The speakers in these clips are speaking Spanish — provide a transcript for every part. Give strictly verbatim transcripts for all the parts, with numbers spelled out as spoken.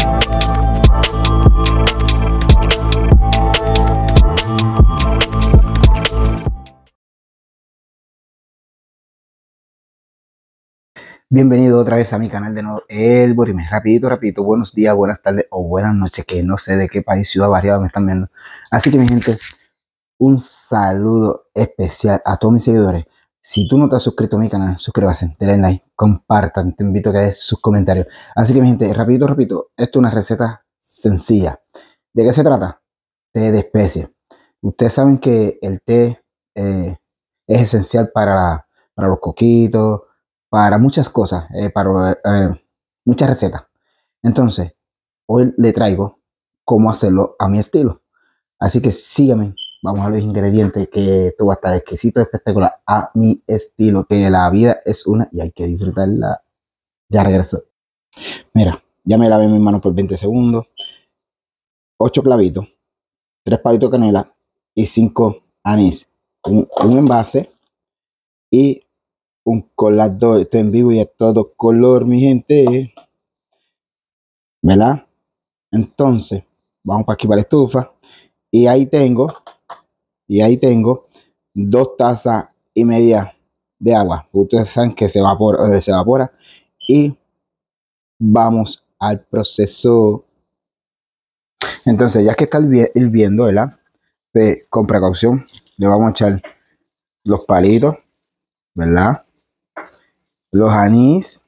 Bienvenido otra vez a mi canal de nuevo, El Borime. Rapidito, rapidito, buenos días, buenas tardes o buenas noches, que no sé de qué país, ciudad variada me están viendo. Así que mi gente, un saludo especial a todos mis seguidores. Si tú no te has suscrito a mi canal, suscríbase, denle like, compartan, te invito a que des sus comentarios. Así que mi gente, rapidito, rapidito, esto es una receta sencilla. ¿De qué se trata? Té de especies. Ustedes saben que el té eh, es esencial para, la, para los coquitos, para muchas cosas, eh, para eh, muchas recetas. Entonces, hoy le traigo cómo hacerlo a mi estilo. Así que síganme, vamos a los ingredientes, que esto va a estar exquisito, espectacular, a mi estilo, que la vida es una y hay que disfrutarla. Ya regreso. Mira, ya me lavé mis manos por veinte segundos, ocho clavitos, tres palitos de canela y cinco anís, un, un envase y un colador. Esto en vivo y a todo color, mi gente, ¿verdad? Entonces vamos para aquí, para la estufa, y ahí tengo y ahí tengo dos tazas y media de agua. Ustedes saben que se evapora, se evapora. Y vamos al proceso. Entonces, ya que está hirviendo, ¿verdad? Pues, con precaución le vamos a echar los palitos, ¿verdad? Los anís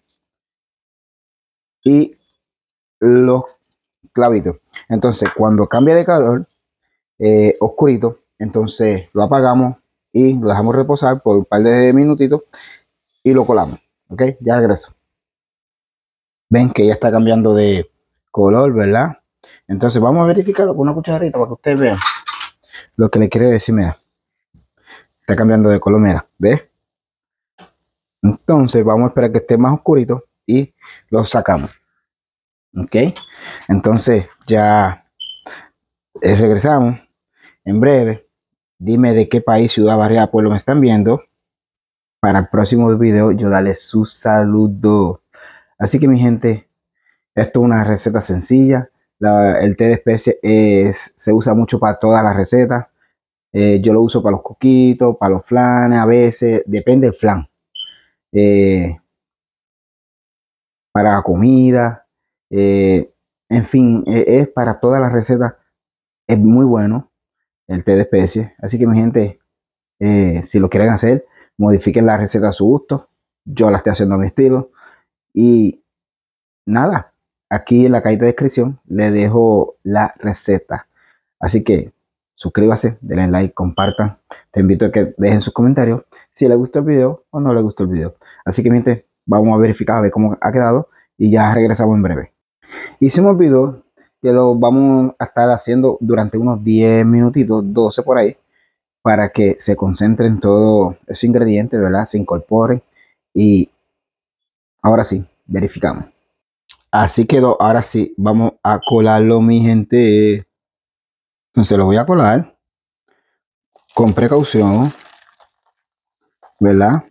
y los clavitos. Entonces, cuando cambia de color eh, oscurito, entonces lo apagamos y lo dejamos reposar por un par de minutitos y lo colamos. Ok, ya regreso. Ven que ya está cambiando de color, ¿verdad? Entonces vamos a verificarlo con una cucharita para que ustedes vean lo que le quiere decir. Mira, está cambiando de color, mira, ¿ves? Entonces vamos a esperar que esté más oscurito y lo sacamos. Ok, entonces ya eh, regresamos en breve. Dime de qué país, ciudad, barriada, pueblo me están viendo, para el próximo video yo darle su saludo. Así que mi gente, esto es una receta sencilla. La, el té de especies es, se usa mucho para todas las recetas. Eh, yo lo uso para los coquitos, para los flanes, a veces, depende del flan. Eh, para la comida, eh, en fin, eh, es para todas las recetas. Es muy bueno el té de especies. Así que mi gente, eh, si lo quieren hacer, modifiquen la receta a su gusto. Yo la estoy haciendo a mi estilo. Y nada, aquí en la cajita de descripción le dejo la receta. Así que suscríbase, denle like, compartan. Te invito a que dejen sus comentarios si les gustó el video o no les gustó el video. Así que, mi gente, vamos a verificar a ver cómo ha quedado y ya regresamos en breve. Y se me olvidó que lo vamos a estar haciendo durante unos diez minutitos, doce por ahí, para que se concentren todos esos ingredientes, ¿verdad? Se incorporen y ahora sí, verificamos. Así quedó. Ahora sí, vamos a colarlo, mi gente. Entonces lo voy a colar con precaución, ¿verdad?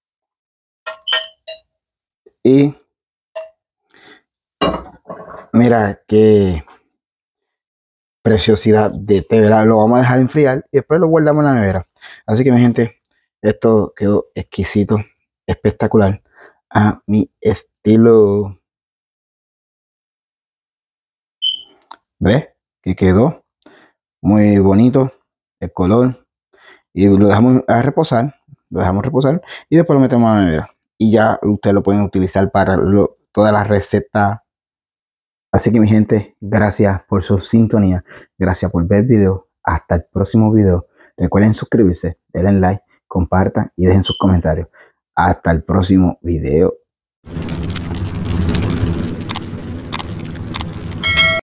Y mira qué preciosidad de té, ¿verdad? Lo vamos a dejar enfriar y después lo guardamos en la nevera. Así que mi gente, esto quedó exquisito, espectacular, a mi estilo. ¿Ves? Que quedó muy bonito el color. Y lo dejamos a reposar, lo dejamos reposar y después lo metemos a la nevera. Y ya ustedes lo pueden utilizar para lo, todas las recetas. Así que mi gente, gracias por su sintonía, gracias por ver el video. Hasta el próximo video. Recuerden suscribirse, denle like, compartan y dejen sus comentarios. Hasta el próximo video.